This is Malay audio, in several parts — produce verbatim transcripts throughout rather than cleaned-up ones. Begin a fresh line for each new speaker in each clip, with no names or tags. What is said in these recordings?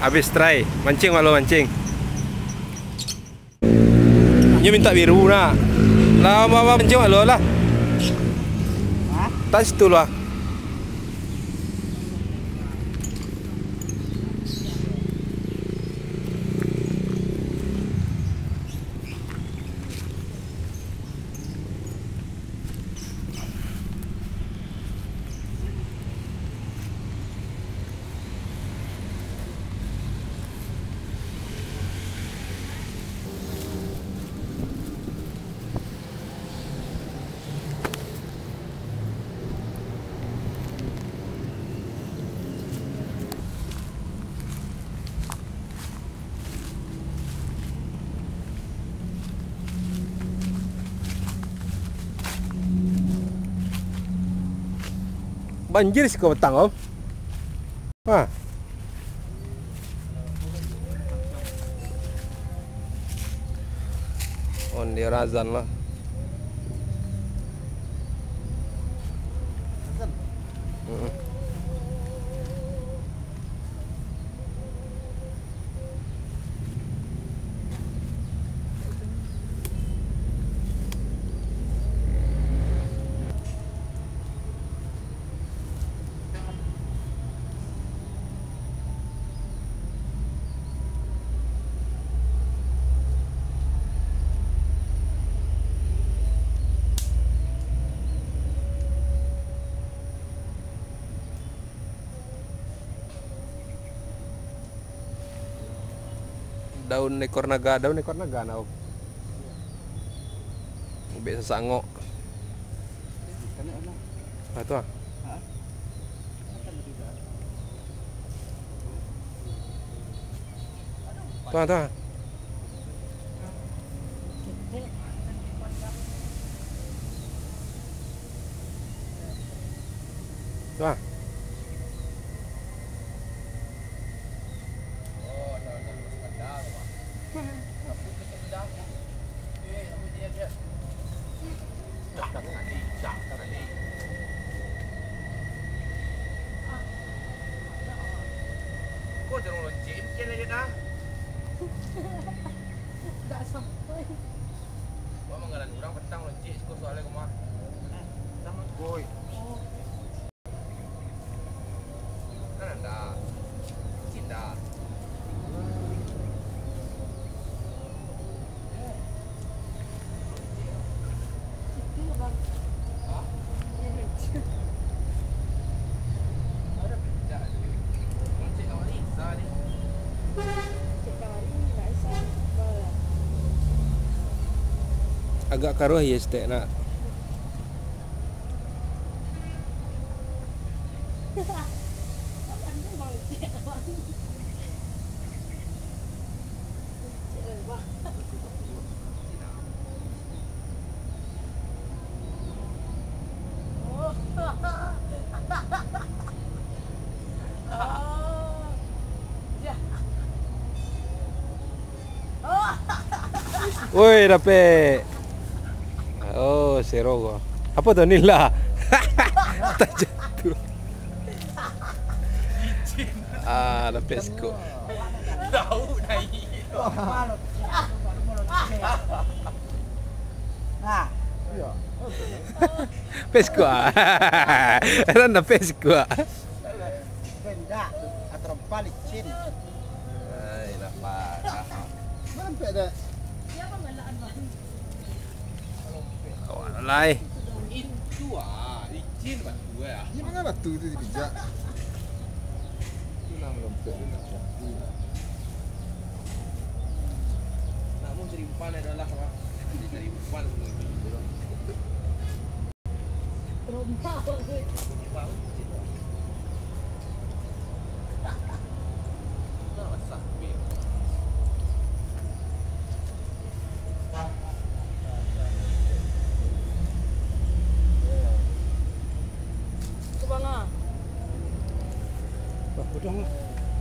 Habis try. Mancing malu mancing. Dia minta biru nak. Lah apa mancing malu lah.
Ha?
Tak situ lah. Banjir sih kau petang om. Ha. On dia razan lah.
Razan.
Hmm. Daun ekor naga, daun ekor naga nak. Biasa sangok. Ah tu ah. Tu ah tu ah. Tu ah.
Kau jangan lonceng, mungkin aja dah.
Tak sampai.
Kau menggalan orang petang lonceng, kau soalnya kau mah. Sama boy. Kan ada. Cinta.
Agak karuh ya stek nak. Woi, dapet. Oh, sero gua. Apa tu nila? Tak jatuh. Ah, dapet skop.
Tahu naik.
Nah, iya.
Pesco ah. Era na pesco ah.
Benda atau balik cin.
Ai, dapat.
Sampai dah.
Lai.
Itu ah, licin batu ah.
Ini mana batu tu dipijak?
Itu nama lempet tu nak batu. Namun cari umpan adalah apa? Dia cari umpan tu.
Rompak.
Udang lah.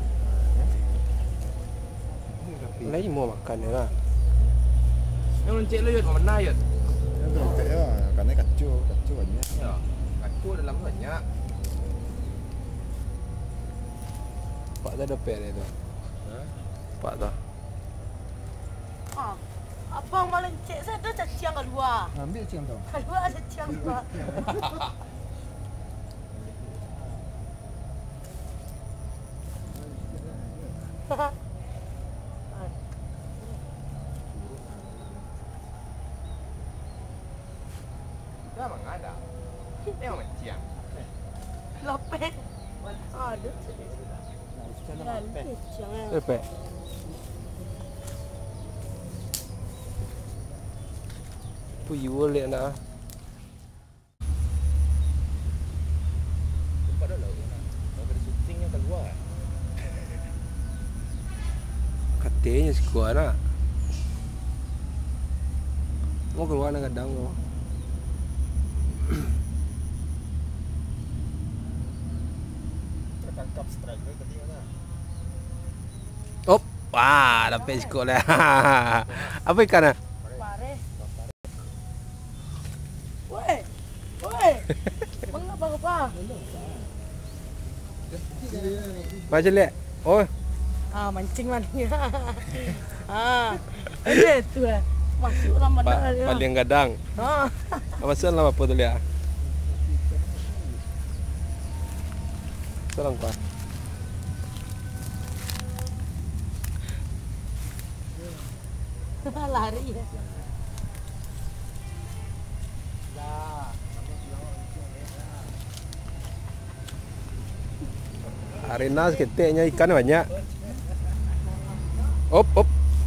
Lain mau makan ya lah.
Yang lonceng lu yut mana yut?
Lonceng ya, karena kacau, kacau banyak.
Ya, kacau dalam banyak.
Pak dah ada per itu. nampak tu.
Ah, abang malam cik saya dah cacing kat luar.
Ambil cium tau.
Kat luar ada cacing luar.
Memang ada. Memang macam.
Lopek. Ada cik. Lalu cacing.
Lepek. Puyuh lihat nak.
Tempat dah laut nak. Kalau ada syutingnya keluar.
Katanya sekuat nak. Mau keluar nak kadang tu.
Tertangkap strike tadi kan.
Op, wah, dapat sekuat lah. Apa ikan ah?
Pare. Woi. Woi. Mengapa apa?
Macam lihat. Oh,
Ah, mancing mana? Ah. Ada tu eh. Masuk Ramadan
pa,
dia.
paling kadang.
Ah.
Apa lah apa tu lihat. Serang kau.
Lari ya.
Arena seketiknya ikan banyak. Op, op.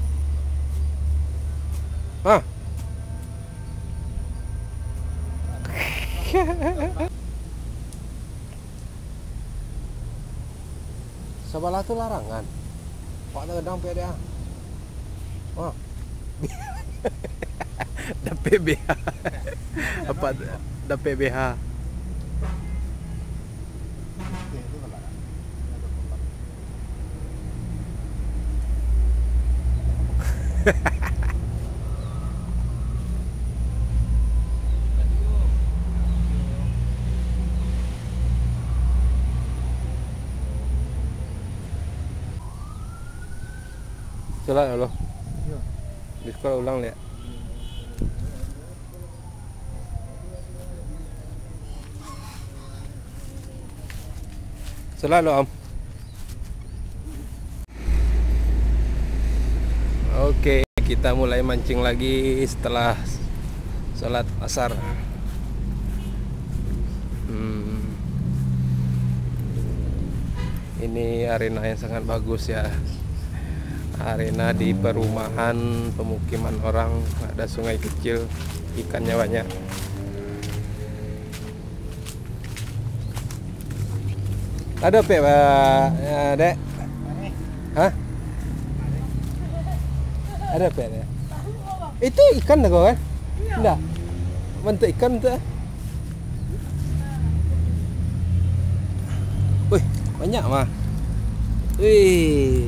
Ah. Sebelah tu larangan. Pak tak kadang pe dia. Wah. Dapat B H. Apa dapat B H? Salah Allah.
Ya.
Di sekolah ulang lihat. Selalu Om. Oke, kita mulai mancing lagi setelah sholat asar. Hmm. Ini arena yang sangat bagus ya. Arena di perumahan pemukiman orang, ada sungai kecil, ikannya banyak. Ada pe Pak, ya, Dek? Hah? Ada pe Dek? Itu ikan dah kau kan? Enggak. Bentuk ikan tu. Wih, banyak mah. Wih.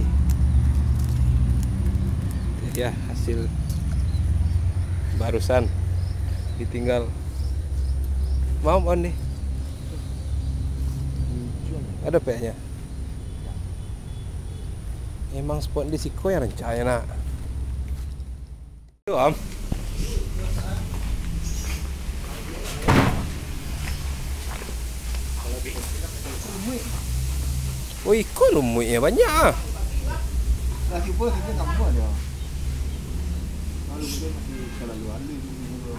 Ya, hasil barusan ditinggal. Mau on nih. Ada pe-nya. Emang spot di Siko yang rencana nak. Tuh, Om. Oh, ikan lumutnya banyak ah.
Dah cuba kita tak buat dia. Lalu kita masih kalau lu alu dulu.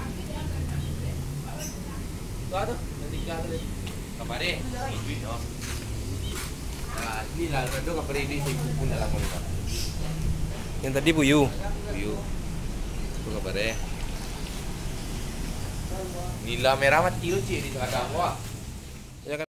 Tu ada. Nanti kita ada. Kabar deh. Duit no. Ah, ni lah tu kabar ini sih pun dalam mulut.
Yang tadi puyuh.
View. Tu kabar deh. Nila merah mati tu cik di tengah wah.